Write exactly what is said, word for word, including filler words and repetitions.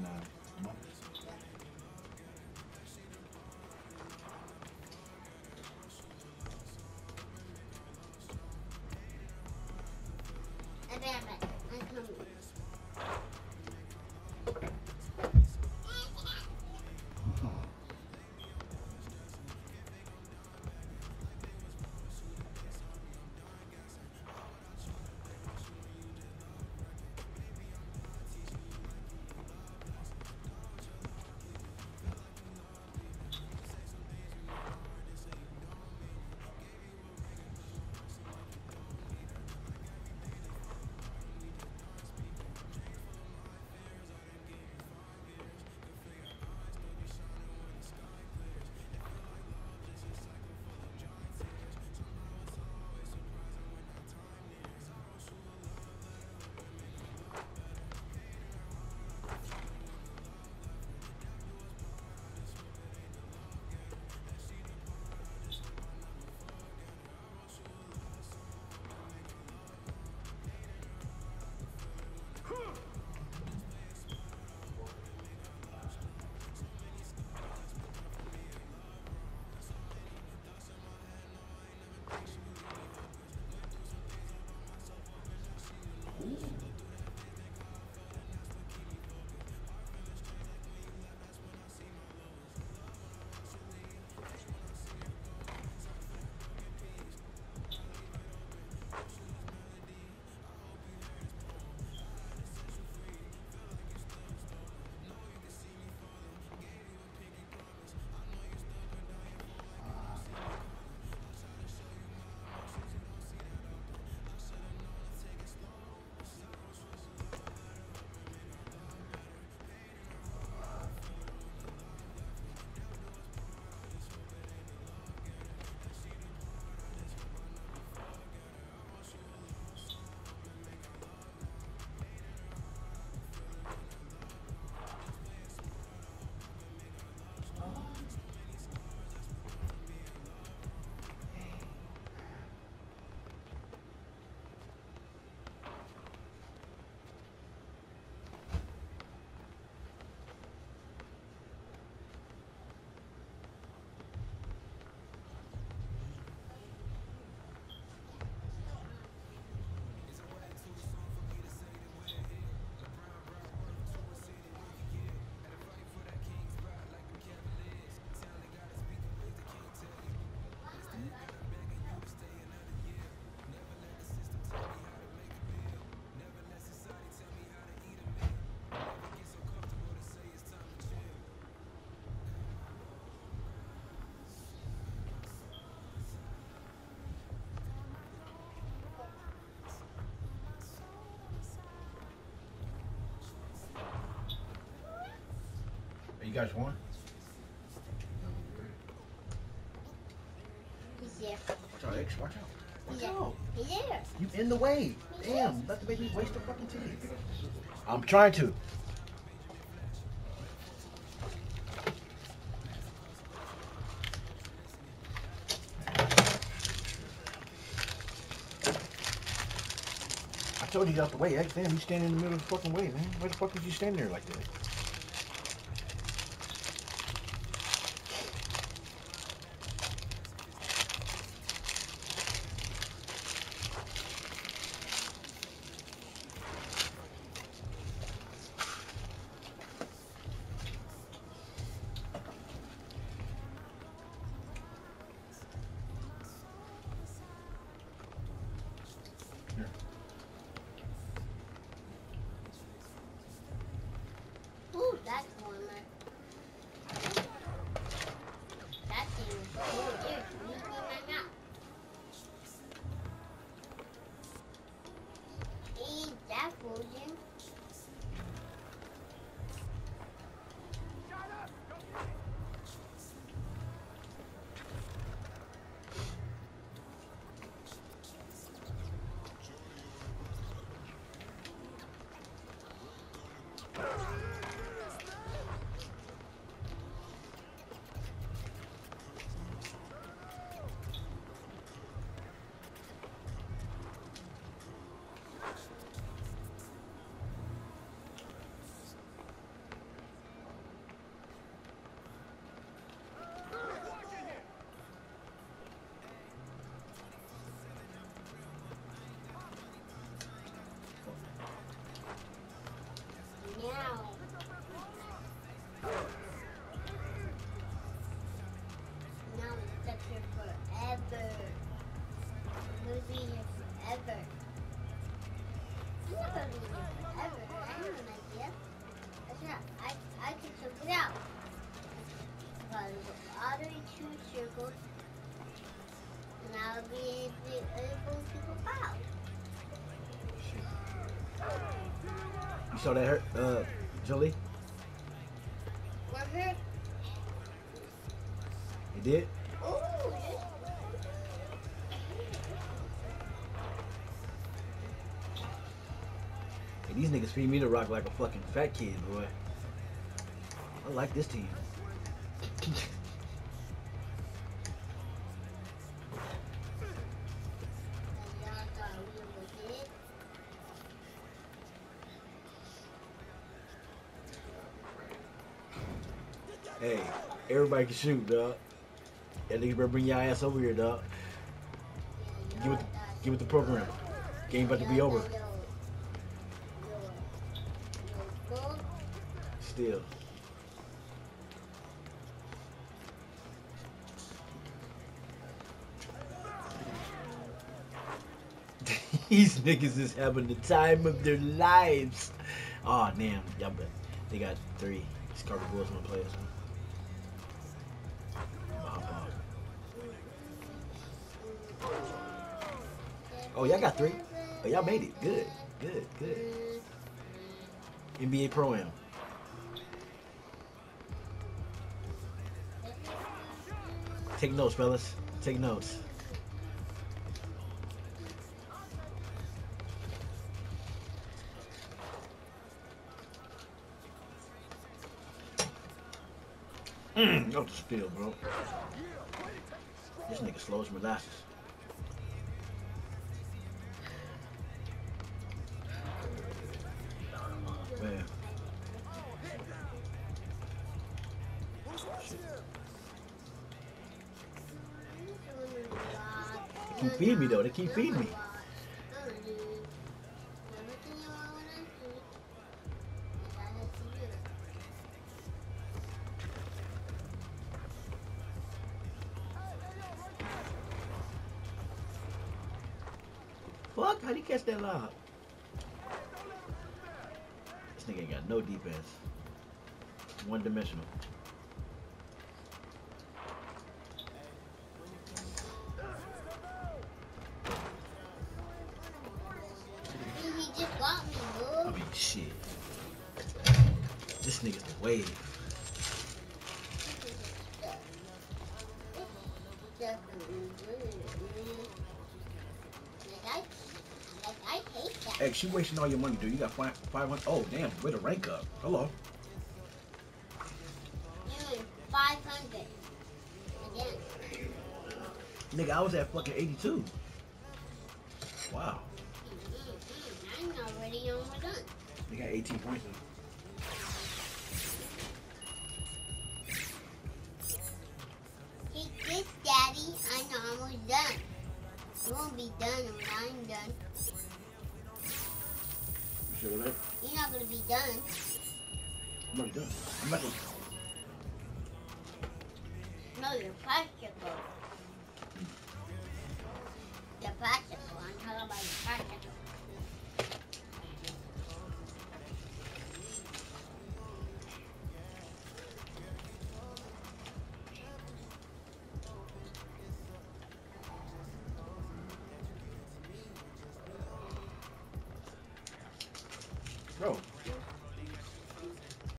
mean, uh, month. I bet, I bet. I'm coming. You guys won? He's there. Watch out, X. Watch out. Watch He's there. out. He's there. You in the way. Damn, let the baby waste the fucking tea. I'm trying to. I told you get out the way, X. Damn, you standing in the middle of the fucking way, man. Why the fuck did you stand there like that? two circles, and I'll be able to go out. You saw that hurt, uh, Jolie? What hurt? You did? Ooh. Hey, these niggas feed me the rock like a fucking fat kid, boy. I like this team. Hey, everybody can shoot, dog. That nigga better bring your ass over here, dog. Get with, the, get with the program. Game about to be over. Still. These niggas is having the time of their lives. Oh damn, y'all bet they got three. These Carter Bulls wanna play us. Oh, y'all got three. Oh, y'all made it. Good, good, good. N B A Pro-Am. Take notes, fellas. Take notes. Mmm, off the spill, bro. This nigga slow as molasses. Man. They keep feeding me though. They keep feeding me. Fuck, how'd he catch that lob? This nigga ain't got no defense. One dimensional. He just got me, bro. I mean, shit. This nigga's the wave. I hate that. Hey, she wasting all your money, dude. You got five, five hundred. Oh, damn. Way to rank up. Hello. Dude, five hundred. Again. Nigga, I was at fucking eighty-two. Wow. I'm already almost done. They got eighteen points. Take this, Daddy. I'm almost done. You won't be done when I'm done. You sure of that? You're not gonna be done. I'm already done. I'm about to. No, you're practical. You're practical. I'm talking about your practical.